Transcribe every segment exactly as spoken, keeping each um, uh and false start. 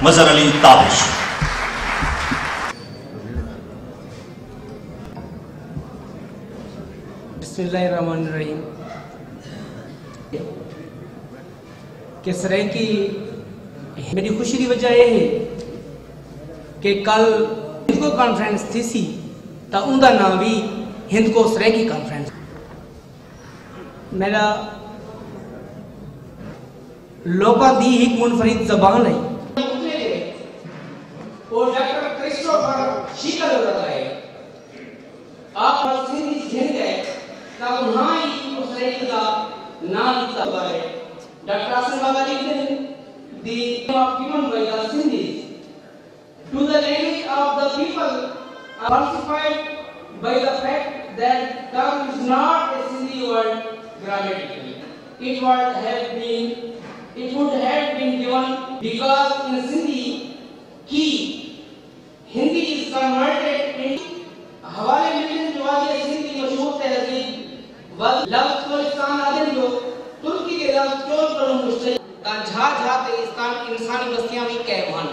مظہر علی تابش. بسم اللہ الرحمن الرحیم. کہ سرائکی میری خوشی کی وجہ یہ ہے کہ کل ہندکو کانفرنس تھی سی تا ان کا نام بھی ہندکو سرائکی کانفرنس. میرا لوکا دی ایک منفرد زبان ہے اور ڈاکٹر کرسٹوفر شیکل ہو رہا ہے. آپ سندھی جھن گئے تا انہاں ہی سرائکی کا نام لکھتا ہوا ہے. Doctor Assambly given the name of given by the Sindhis to the language of the people falsified by the fact that term is not a Sindhi word grammatically. It would have been it would have been given because in Sindhi ki Hindi is converted into حوالے ملنے جو آج سندھی مشہور تہذیب و لفظ پاکستان آدم جو ترکی کے لفظ چوٹ پر مشتری کا جھا جھاتے انسانی بستیاں بھی کہوان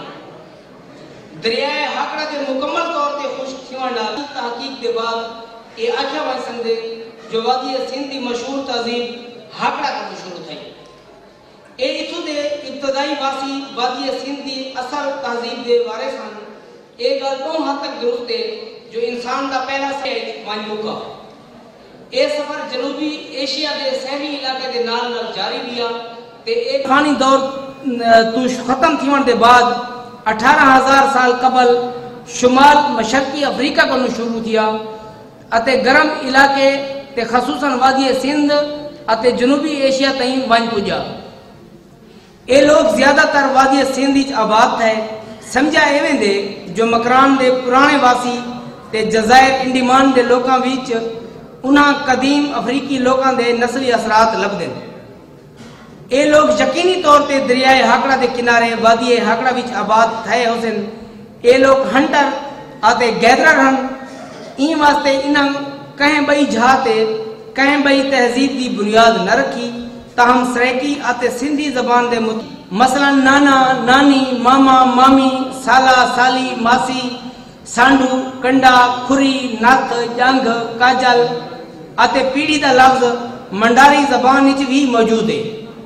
دریائے حقرہ دے مکمل طور تے خوش تھیوان ڈالی تحقیق دے بعد یہ آکھا بائی سندے جو وادی سندھی مشہور تہذیب حقرہ کا مشہور تھے. اے اتھو دے ابتدائی واسی وادی سندھی اثر تہذیب دے وارث ہن. ایک گل حد تک درست ہے جو انسان دا پہلا سیج وانجوکا. اے سفر جنوبی ایشیا دے سہری علاقے دے نال نال جاری بیا تے ایک خانی دور تو ختم تھیون دے بعد اٹھارہ ہزار سال قبل شمال مشرقی افریقہ کو شروع کیا اتے گرم علاقے تے خصوصاً وادی سندھ اتے جنوبی ایشیا تائیں ون پجا. اے لوگ زیادہ تر وادی سندھ وچ آباد تھے. سمجھا ایویں دے جو مکران دے پرانے واسی تے جزائر انڈیمان دے لوکاں وچ انہاں قدیم افریقی لوکاں دے نسلی اثرات لب دیں. اے لوگ یقینی طور تے دریائے ہاکڑا دے کنارے وادی ہاکڑا وچ آباد تھے ہوسن. اے لوگ ہنٹر آتے گیدرر ہن. این واسطے انہاں کہیں بئی جھاتے کہیں بئی تہذیب دی بنیاد نہ رکھی. تاہم سرائکی آتے سندھی زبان دے مت مثلا نانا نانی ماما مامی سالا سالی ماسی سانڈو کنڈا کھری نات جنگ کاجل آتے پیڑی دا لفظ منڈاری زبان وچ بھی موجود ہے.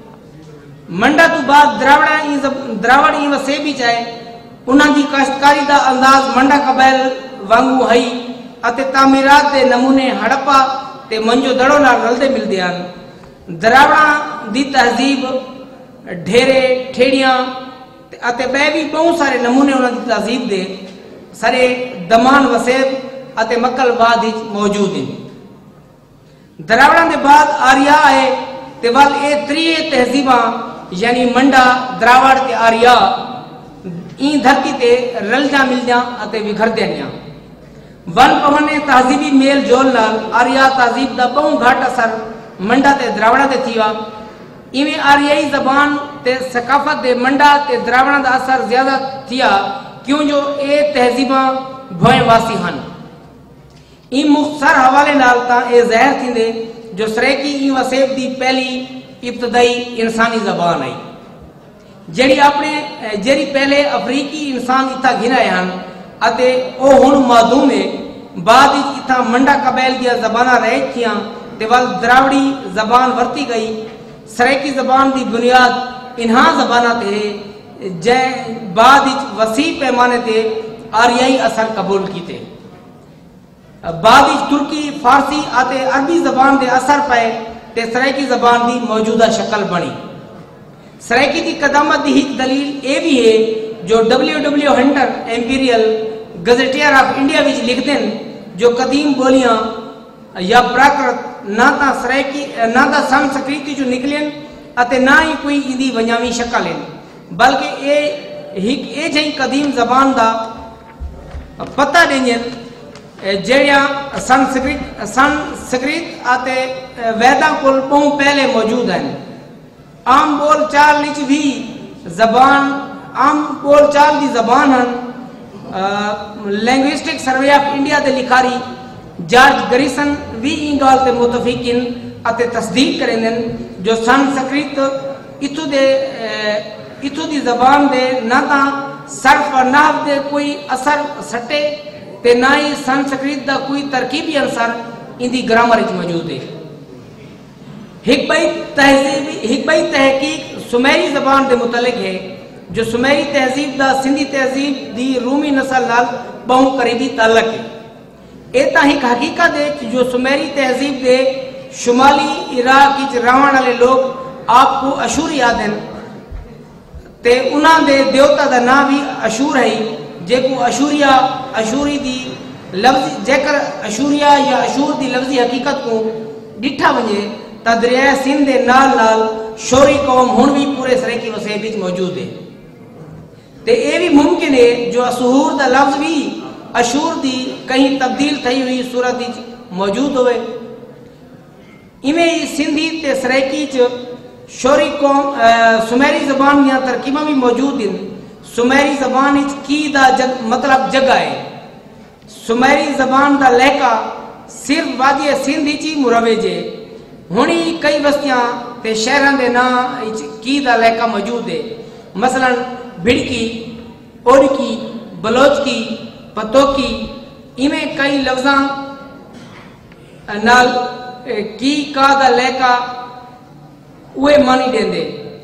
منڈا تو بعد دراوڑا دراوڑ ای وسے بھی چاہے انہاں دی کاشتکاری دا انداز منڈا قبائل وانگو ہئی اتے تعمیرات دے نمونے ہڑپا تے منجو دڑو نال رلدے ملدے ہن. دراوڑا دی تہذیب ڈھیرے ٹھیڑیاں اتے بے بھی بہت سارے نمونے انہاں دی تہذیب دے سارے دمان وسیب اتے مکل واد وچ موجود ہیں. دراوڑاں دے بعد آریا آئے تے وال اے تری تہذیباں یعنی منڈا دراوڑ تے آریا این دھرتی تے رل جا مل جا اتے وگھر دیاں. ون پونے تہذیبی میل جول نال آریا تہذیب دا بہت گھٹ اثر منڈا تے دراوڑا تے تھیا. ایویں آریائی زبان تے ثقافت دے منڈا تے دراوڑا دا اثر زیادہ تھیا کیوں جو اے تہذیباں بھوئیں واسی ہن. این مختصر حوالے نال تا اے ظاہر تھیندے جو سرائکی این وسیب دی پہلی ابتدائی انسانی زبان آئی جڑی اپنے جڑی پہلے افریقی انسان اتھا گھرائے ہن اتے او ہن معدوم ہے. بعد وچ اتھا منڈا قبائل دیا زباناں رہ تھیاں تے ول دراوڑی زبان ورتی گئی. سرائکی زبان دی بنیاد انہاں زباناں تے جے بعد وچ وسیع پیمانے تے آریائی اثر قبول کیتے. بعد وچ ترکی فارسی آتے عربی زبان دے اثر پائے تے سرائکی زبان دی موجودہ شکل بنی. سرائکی دی قدامت دی ایک دلیل اے بھی ہے جو W W Hunter Imperial Gazetteer of India وچ لکھتے ہیں جو قدیم بولیاں یا پراکرت نہ تا سرائکی نہ تا سنسکرت جو نکلیں اتے نہ ہی کوئی ایندی ونجاوی شکل ہیں بلکہ اے ایک اے جہی قدیم زبان دا پتہ دیں جڑیاں سنسکرت سنسکرت آتے ویداں کول بہت پہلے موجود ہیں. عام بول چال وچ بھی زبان عام بول چال دی زبان ہن. لینگوسٹک سروے آف انڈیا دے لکھاری جارج گریسن بھی این گال تے متفقین اتے تصدیق کریں جو سنسکرت اتو دے اتو دی زبان دے نہ تا صرف اور نحو دے کوئی اثر سٹے تے نہ ہی سنسکرت دا کوئی ترکیبی عنصر ان دی گرامر وچ موجود ہے. ایک بئی تہذیب ایک بئی تحقیق سمیری زبان دے متعلق ہے جو سمیری تہذیب دا سندھی تہذیب دی رومی نسل نال بہت قریبی تعلق ہے. ایتا ایک حقیقت ہے کہ جو سمیری تہذیب دے شمالی عراق وچ رہن والے لوگ آپ کو اشوری آدن تے انہاں دے دیوتا دا نام بھی اشور ہے جے کو اشوریا اشوری دی لفظ جیکر اشوریا یا اشور دی لفظی حقیقت کو ڈٹھا ونجے تا دریائے سندھ دے نال نال شوری قوم ہن بھی پورے سرائکی وسیع وچ موجود ہے. تے اے بھی ممکن ہے جو اسہور دا لفظ بھی اشور دی کہیں تبدیل تھی ہوئی صورت وچ موجود ہوئے. ایویں ہی سندھی تے سرائکی چ شوری قوم سمیری زبان دیا ترکیباں بھی موجود ہیں. سمیری زبان وچ کی دا جگ مطلب جگہ ہے. سمیری زبان دا لہکا صرف وادی سندھ وچ ہی مروج ہے. ہونی کئی بستیاں تے شہراں دے نام وچ کی دا لہکا موجود ہے. مثلا بھڑکی، اوڑکی، بلوچکی، پتوکی ایویں کئی لفظاں نال کی کا دا لہکا اوے مانی دیندے.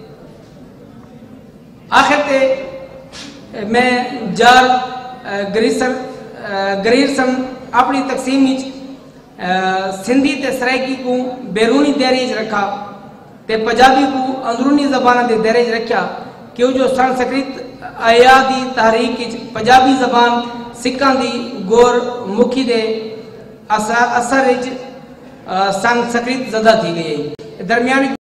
آخر تے میں جار گریسن گریرسن اپنی تقسیم وچ سندھی تے سرائکی کو بیرونی دائرے وچ رکھا تے پنجابی کو اندرونی زبان دے دائرے وچ رکھیا کہ جو سنسکرت آیادی تحریک وچ پنجابی زبان سکھاں دی گور مکھی دے اثر وچ سنسکرت زدہ تھی گئی. درمیانی